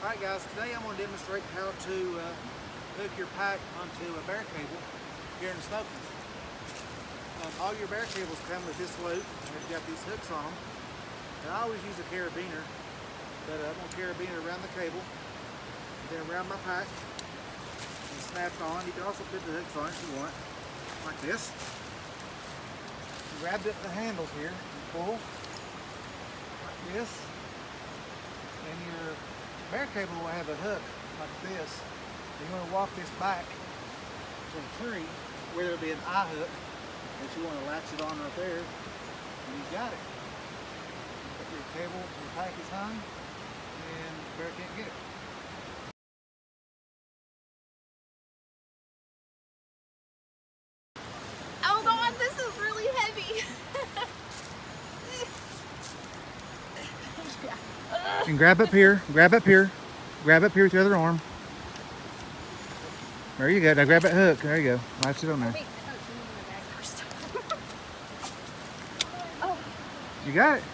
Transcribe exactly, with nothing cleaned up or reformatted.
Alright guys, today I'm going to demonstrate how to uh, hook your pack onto a bear cable here in the Smokies. Um, all your bear cables come with this loop, and they've got these hooks on them. And I always use a carabiner, but uh, I'm going to carabiner around the cable, and then around my pack, and snap it on. You can also put the hooks on if you want, like this. You grab the, the handles here and pull, like this, and your bear cable will have a hook like this. You're going to walk this back to a tree where there'll be an eye hook that you want to latch it on right there, and you got it. Put your cable, your pack is hung, and the bear can't get it. Hold on, this is really heavy. And grab up here, grab up here, grab up here with your other arm. There you go. Now grab that hook. There you go. Latch it on there. Wait, I thought you were in the bag first. Oh. You got it.